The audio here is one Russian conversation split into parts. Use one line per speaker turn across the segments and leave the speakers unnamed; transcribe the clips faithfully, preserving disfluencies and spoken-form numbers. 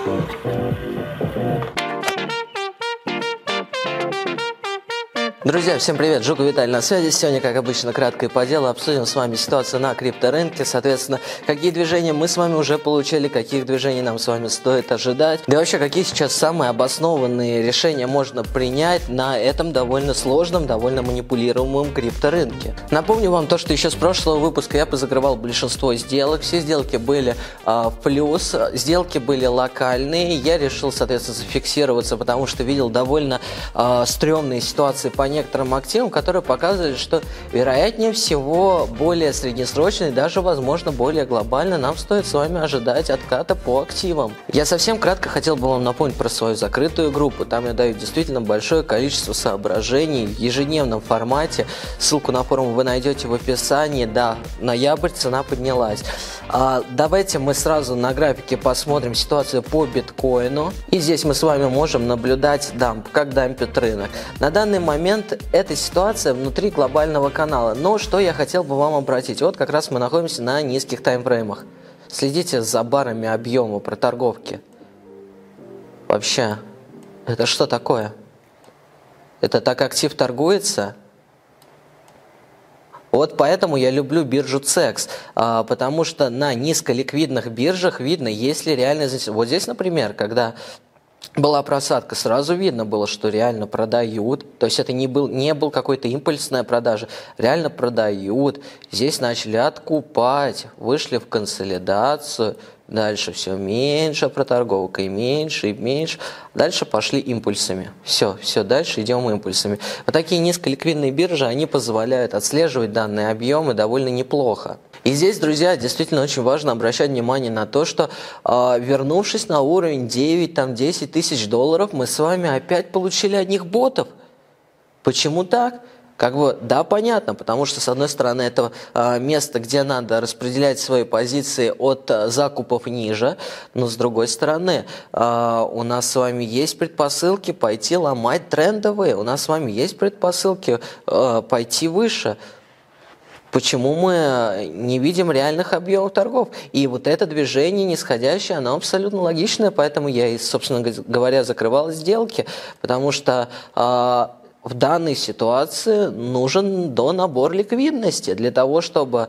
Друзья, всем привет, Жук Виталий на связи. Сегодня, как обычно, кратко и по делу обсудим с вами ситуацию на крипторынке. Соответственно, какие движения мы с вами уже получили, каких движений нам с вами стоит ожидать. Да и вообще, какие сейчас самые обоснованные решения можно принять на этом довольно сложном, довольно манипулируемом крипторынке. Напомню вам то, что еще с прошлого выпуска я позакрывал большинство сделок. Все сделки были а, в плюс, сделки были локальные. Я решил, соответственно, зафиксироваться, потому что видел довольно а, стрёмные ситуации по некоторым активам, которые показывают, что вероятнее всего более среднесрочно и даже, возможно, более глобально нам стоит с вами ожидать отката по активам. Я совсем кратко хотел бы вам напомнить про свою закрытую группу. Там я даю действительно большое количество соображений в ежедневном формате. Ссылку на форум вы найдете в описании. Да, ноябрь, цена поднялась. А, давайте мы сразу на графике посмотрим ситуацию по биткоину. И здесь мы с вами можем наблюдать дамп, как дампит рынок. На данный момент эта ситуация внутри глобального канала. Но что я хотел бы вам обратить. Вот как раз мы находимся на низких таймфреймах. Следите за барами объема проторговки. Вообще, это что такое? Это так актив торгуется? Вот поэтому я люблю биржу цекс, а, потому что на низколиквидных биржах видно, есть ли реально... Вот здесь, например, когда была просадка, сразу видно было, что реально продают. То есть это не был, не был какой-то импульсная продажа. Реально продают. Здесь начали откупать, вышли в консолидацию. Дальше все меньше проторговка и меньше, и меньше. Дальше пошли импульсами. Все, все, дальше идем импульсами. Вот такие низколиквидные биржи, они позволяют отслеживать данные объемы довольно неплохо. И здесь, друзья, действительно очень важно обращать внимание на то, что э, вернувшись на уровень девять-десять тысяч долларов, мы с вами опять получили одних ботов. Почему так? Как бы, да, понятно, потому что, с одной стороны, это э, место, где надо распределять свои позиции от э, закупов ниже, но, с другой стороны, э, у нас с вами есть предпосылки пойти ломать трендовые, у нас с вами есть предпосылки э, пойти выше. Почему мы не видим реальных объемов торгов? И вот это движение нисходящее, оно абсолютно логичное, поэтому я, и, собственно говоря, закрывал сделки, потому что э, в данной ситуации нужен донабор ликвидности для того, чтобы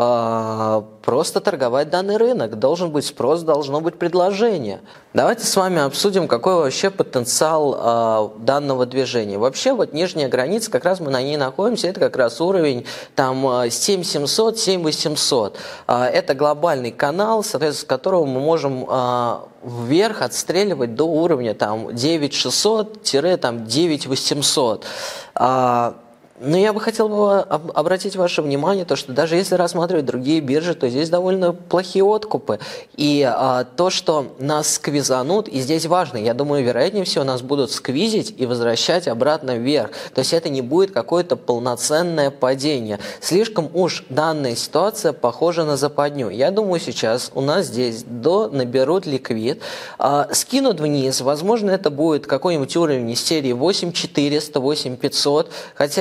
э, просто торговать данный рынок. Должен быть спрос, должно быть предложение. Давайте с вами обсудим, какой вообще потенциал э, данного движения. Вообще вот нижняя граница, как раз мы на ней находимся, это как раз уровень там семь семьсот, семь восемьсот. Э, это глобальный канал, соответственно, с которого мы можем э, вверх отстреливать до уровня там девять шестьсот - девять восемьсот. А, но я бы хотел бы обратить ваше внимание, то, что даже если рассматривать другие биржи, то здесь довольно плохие откупы. И а, то, что нас сквизанут, и здесь важно, я думаю, вероятнее всего нас будут сквизить и возвращать обратно вверх. То есть это не будет какое-то полноценное падение. Слишком уж данная ситуация похожа на западню. Я думаю, сейчас у нас здесь до наберут ликвид, а, скинут вниз. Возможно, это будет какой-нибудь уровень из серии восемь четыреста, восемь пятьсот, хотя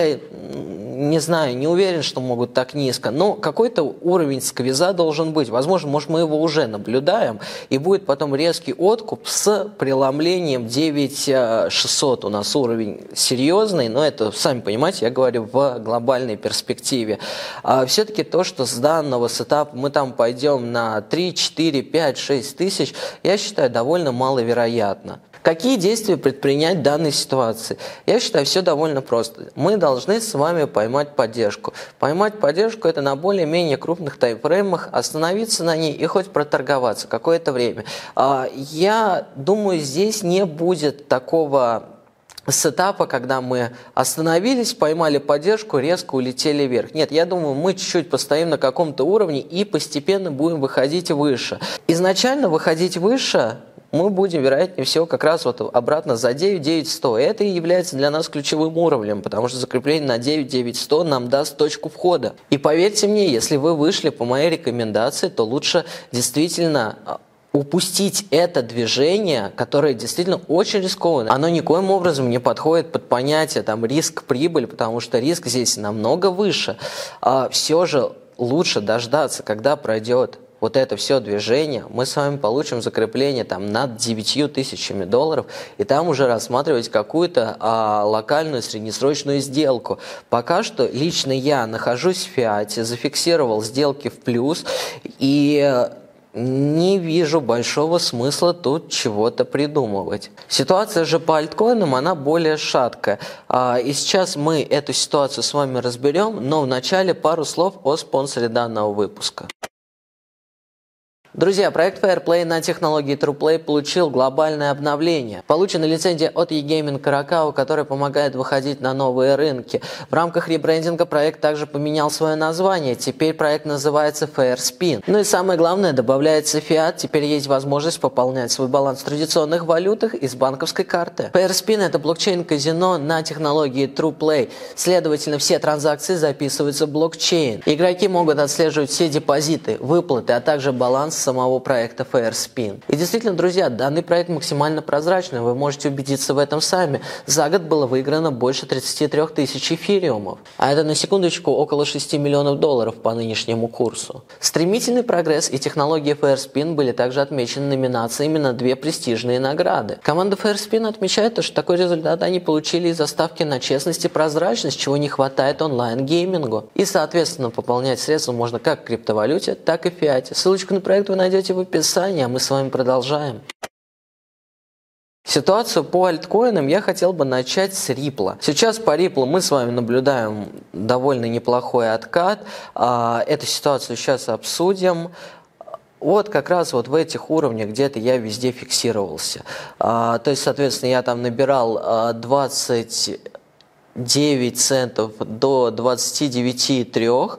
не знаю, не уверен, что могут так низко, но какой-то уровень сквиза должен быть. Возможно, может, мы его уже наблюдаем, и будет потом резкий откуп с преломлением девять шестьсот. У нас уровень серьезный, но это, сами понимаете, я говорю в глобальной перспективе. А все-таки то, что с данного сетапа мы там пойдем на три, четыре, пять, шесть тысяч, я считаю, довольно маловероятно. Какие действия предпринять в данной ситуации? Я считаю, все довольно просто. Мы должны с вами поймать поддержку. Поймать поддержку – это на более-менее крупных таймфреймах, остановиться на ней и хоть проторговаться какое-то время. Я думаю, здесь не будет такого сетапа, когда мы остановились, поймали поддержку, резко улетели вверх. Нет, я думаю, мы чуть-чуть постоим на каком-то уровне и постепенно будем выходить выше. Изначально выходить выше мы будем, вероятнее всего, как раз вот обратно за девять девять сто. Это и является для нас ключевым уровнем, потому что закрепление на девять девять сто нам даст точку входа. И поверьте мне, если вы вышли по моей рекомендации, то лучше действительно упустить это движение, которое действительно очень рискованное. Оно никоим образом не подходит под понятие там риск-прибыль, потому что риск здесь намного выше. А все же лучше дождаться, когда пройдет вот это все движение, мы с вами получим закрепление там над девятью тысячами долларов, и там уже рассматривать какую-то а, локальную среднесрочную сделку. Пока что лично я нахожусь в фиате, зафиксировал сделки в плюс, и не вижу большого смысла тут чего-то придумывать. Ситуация же по альткоинам, она более шаткая. И сейчас мы эту ситуацию с вами разберем, но вначале пару слов о спонсоре данного выпуска. Друзья, проект Fairplay на технологии TruePlay получил глобальное обновление. Получена лицензия от eGaming Curacao, которая помогает выходить на новые рынки. В рамках ребрендинга проект также поменял свое название. Теперь проект называется FairSpin. Ну и самое главное, добавляется фиат. Теперь есть возможность пополнять свой баланс в традиционных валютах из банковской карты. FairSpin – это блокчейн-казино на технологии TruePlay. Следовательно, все транзакции записываются в блокчейн. Игроки могут отслеживать все депозиты, выплаты, а также баланс самого проекта FairSpin. И действительно, друзья, данный проект максимально прозрачный, вы можете убедиться в этом сами. За год было выиграно больше тридцати трёх тысяч эфириумов, а это на секундочку около шести миллионов долларов по нынешнему курсу. Стремительный прогресс и технологии FairSpin были также отмечены номинациями на две престижные награды. Команда FairSpin отмечает, что такой результат они получили из-за ставки на честность и прозрачность, чего не хватает онлайн-геймингу. И, соответственно, пополнять средства можно как в криптовалюте, так и в фиате. Ссылочку на проект вы найдете в описании, а мы с вами продолжаем. Ситуацию по альткоинам я хотел бы начать с Ripple. Сейчас по Ripple мы с вами наблюдаем довольно неплохой откат. Эту ситуацию сейчас обсудим. Вот как раз вот в этих уровнях где-то я везде фиксировался. То есть, соответственно, я там набирал двадцать девять центов до двадцати девяти целых трёх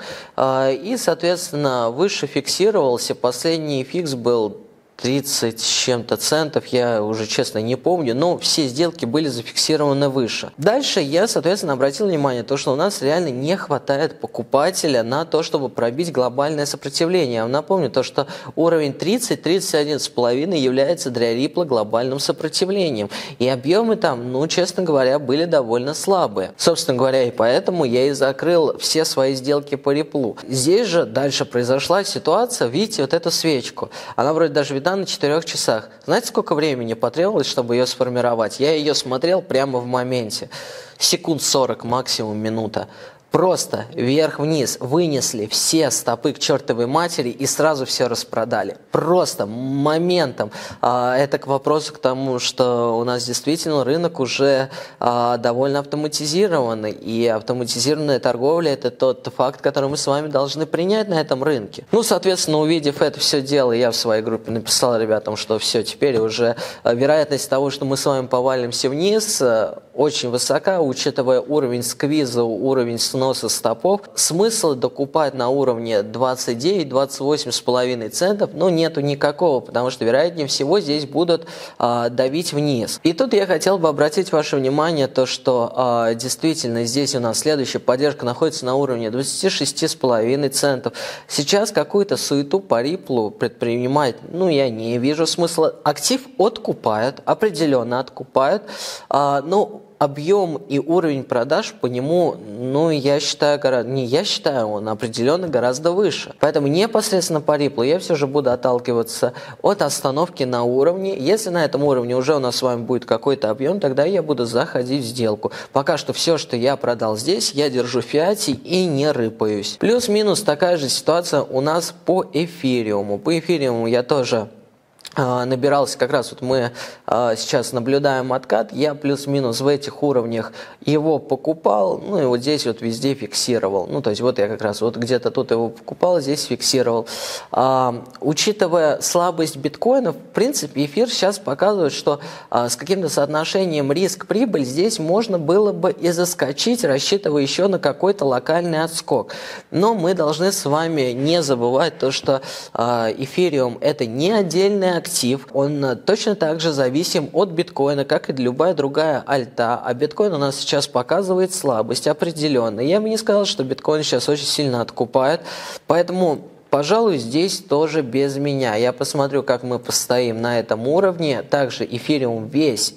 и, соответственно, выше фиксировался. Последний фикс был тридцать с чем-то центов, я уже честно не помню, но все сделки были зафиксированы выше. Дальше я, соответственно, обратил внимание, то, что у нас реально не хватает покупателя на то, чтобы пробить глобальное сопротивление. Я вам напомню, то, что уровень тридцать — тридцать один с половиной является для Ripple глобальным сопротивлением. И объемы там, ну, честно говоря, были довольно слабые. Собственно говоря, и поэтому я и закрыл все свои сделки по Ripple. Здесь же дальше произошла ситуация, видите, вот эту свечку. Она вроде даже видна на четырёх часах. Знаете, сколько времени потребовалось, чтобы ее сформировать? Я ее смотрел прямо в моменте. Секунд сорок, максимум минута. Просто вверх-вниз вынесли все стопы к чертовой матери и сразу все распродали. Просто моментом. А, это к вопросу к тому, что у нас действительно рынок уже а, довольно автоматизированный. И автоматизированная торговля – это тот факт, который мы с вами должны принять на этом рынке. Ну, соответственно, увидев это все дело, я в своей группе написал ребятам, что все, теперь уже вероятность того, что мы с вами повалимся вниз, очень высока, учитывая уровень сквиза, уровень сноса стопов. Смысла докупать на уровне двадцать девять — двадцать восемь с половиной центов, но нету никакого, потому что вероятнее всего здесь будут а, давить вниз. И тут я хотел бы обратить ваше внимание, то, что а, действительно здесь у нас следующая поддержка находится на уровне двадцати шести с половиной центов. Сейчас какую-то суету по Ripple предпринимать, ну, я не вижу смысла. Актив откупают, определенно откупают, а, но объем и уровень продаж по нему, ну, я считаю, гораздо, не я считаю, он определенно гораздо выше. Поэтому непосредственно по Ripple я все же буду отталкиваться от остановки на уровне. Если на этом уровне уже у нас с вами будет какой-то объем, тогда я буду заходить в сделку. Пока что все, что я продал здесь, я держу в фиате и не рыпаюсь. Плюс-минус такая же ситуация у нас по эфириуму. По эфириуму я тоже набирался, как раз вот мы а, сейчас наблюдаем откат, я плюс-минус в этих уровнях его покупал, ну и вот здесь вот везде фиксировал, ну то есть вот я как раз вот где-то тут его покупал, здесь фиксировал. А, учитывая слабость биткоина, в принципе эфир сейчас показывает, что а, с каким-то соотношением риск-прибыль здесь можно было бы и заскочить, рассчитывая еще на какой-то локальный отскок. Но мы должны с вами не забывать то, что а, эфириум это не отдельная актив, он точно так же зависим от биткоина, как и любая другая альта, а биткоин у нас сейчас показывает слабость определенно. Я бы не сказал, что биткоин сейчас очень сильно откупает, поэтому, пожалуй, здесь тоже без меня. Я посмотрю, как мы постоим на этом уровне. Также эфириум весь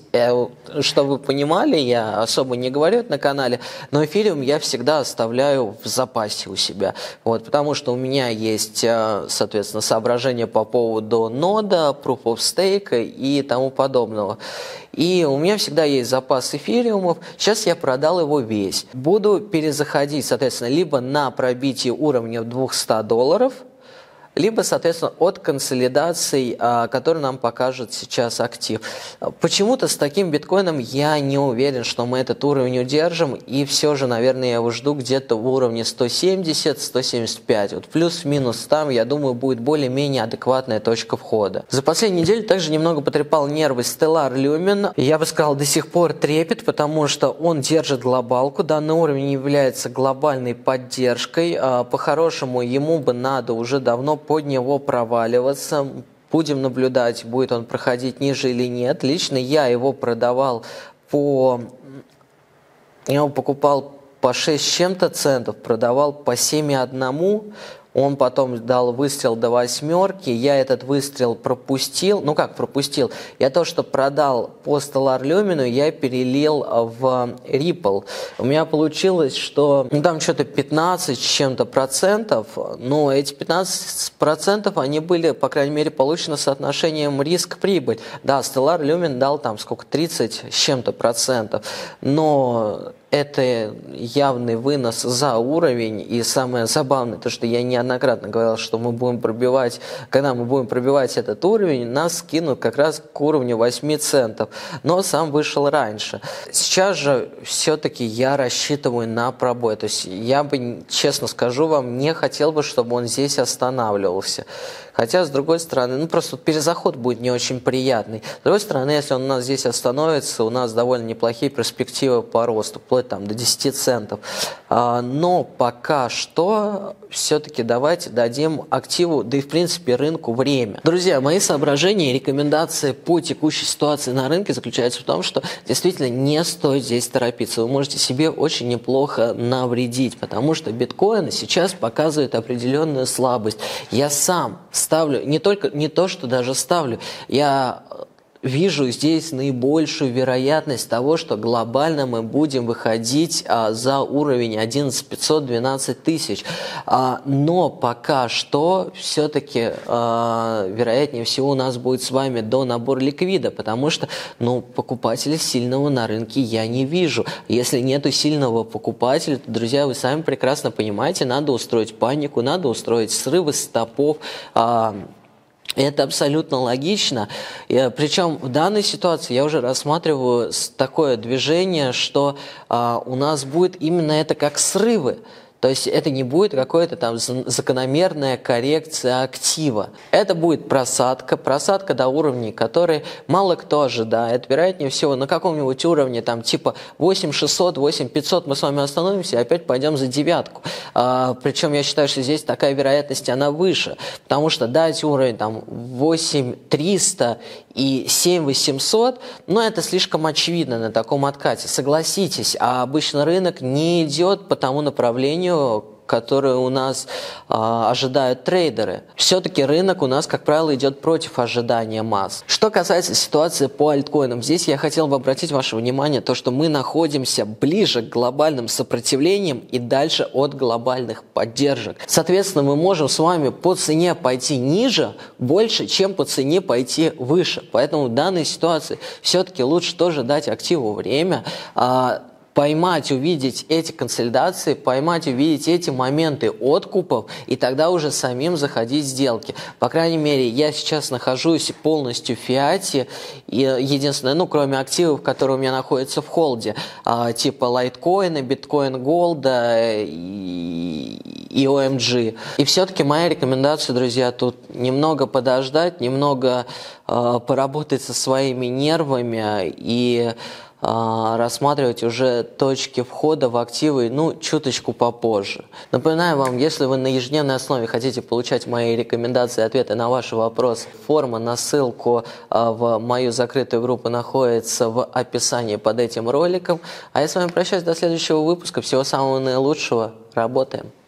э, чтобы вы понимали, я особо не говорю это на канале, но эфириум я всегда оставляю в запасе у себя. Вот, потому что у меня есть, соответственно, соображения по поводу нода, Proof of Stake и тому подобного. И у меня всегда есть запас эфириумов. Сейчас я продал его весь. Буду перезаходить, соответственно, либо на пробитие уровня двухсот долларов, либо, соответственно, от консолидаций, которые нам покажет сейчас актив. Почему-то с таким биткоином я не уверен, что мы этот уровень удержим, и все же, наверное, я его жду где-то в уровне сто семьдесят — сто семьдесят пять. Вот плюс-минус там, я думаю, будет более-менее адекватная точка входа. За последнюю неделю также немного потрепал нервы Stellar Lumen. Я бы сказал, до сих пор трепет, потому что он держит глобалку. Данный уровень является глобальной поддержкой. По-хорошему, ему бы надо уже давно под него проваливаться. Будем наблюдать, будет он проходить ниже или нет. Лично я его продавал по... Я его покупал по шесть с чем-то центов, продавал по семь и одному. Он потом дал выстрел до восьмерки, я этот выстрел пропустил. Ну как пропустил? Я то, что продал по Stellar Lumen, я перелил в Ripple. У меня получилось, что ну, там что-то пятнадцать с чем-то процентов, но эти пятнадцать процентов, они были, по крайней мере, получены соотношением риск-прибыль. Да, Stellar Lumen дал там сколько, тридцать с чем-то процентов, но... это явный вынос за уровень, и самое забавное, то, что я неоднократно говорил, что мы будем пробивать, когда мы будем пробивать этот уровень, нас скинут как раз к уровню восьми центов, но сам вышел раньше. Сейчас же все-таки я рассчитываю на пробой, то есть я бы, честно скажу вам, не хотел бы, чтобы он здесь останавливался. Хотя, с другой стороны, ну просто перезаход будет не очень приятный. С другой стороны, если он у нас здесь остановится, у нас довольно неплохие перспективы по росту, вплоть там до десяти центов. А, но пока что все-таки давайте дадим активу, да и в принципе рынку время. Друзья, мои соображения и рекомендации по текущей ситуации на рынке заключаются в том, что действительно не стоит здесь торопиться. Вы можете себе очень неплохо навредить, потому что биткоин сейчас показывает определенную слабость. Я сам ставлю, не только, не то, что даже ставлю, я вижу здесь наибольшую вероятность того, что глобально мы будем выходить а, за уровень одиннадцать пятьсот — двенадцать тысяч. А, но пока что все-таки а, вероятнее всего у нас будет с вами до набора ликвида, потому что ну, покупателя сильного на рынке я не вижу. Если нету сильного покупателя, то, друзья, вы сами прекрасно понимаете, надо устроить панику, надо устроить срывы стопов. А, Это абсолютно логично. Причем в данной ситуации я уже рассматриваю такое движение, что а, у нас будет именно это как срывы. То есть это не будет какая-то там закономерная коррекция актива. Это будет просадка, просадка до уровней, которые мало кто ожидает. Вероятнее всего на каком-нибудь уровне там типа восемь шестьсот, восемь пятьсот мы с вами остановимся и опять пойдем за девятку. А, причем я считаю, что здесь такая вероятность, она выше. Потому что дать уровень там восемь триста и семь восемьсот, ну это слишком очевидно на таком откате. Согласитесь, а обычно рынок не идет по тому направлению, которые у нас а, ожидают трейдеры. Все-таки рынок у нас, как правило, идет против ожидания масс. Что касается ситуации по альткоинам, здесь я хотел бы обратить ваше внимание, то, что мы находимся ближе к глобальным сопротивлениям и дальше от глобальных поддержек. Соответственно, мы можем с вами по цене пойти ниже больше, чем по цене пойти выше. Поэтому в данной ситуации все-таки лучше тоже дать активу время, а, поймать, увидеть эти консолидации, поймать, увидеть эти моменты откупов и тогда уже самим заходить в сделки. По крайней мере, я сейчас нахожусь полностью в фиате, и единственное, ну, кроме активов, которые у меня находятся в холде, а, типа лайткоина, биткоин голда и, и о эм джи. И все-таки моя рекомендация, друзья, тут немного подождать, немного а, поработать со своими нервами и рассматривать уже точки входа в активы, ну, чуточку попозже. Напоминаю вам, если вы на ежедневной основе хотите получать мои рекомендации и ответы на ваши вопросы, форма на ссылку в мою закрытую группу находится в описании под этим роликом. А я с вами прощаюсь до следующего выпуска. Всего самого наилучшего. Работаем!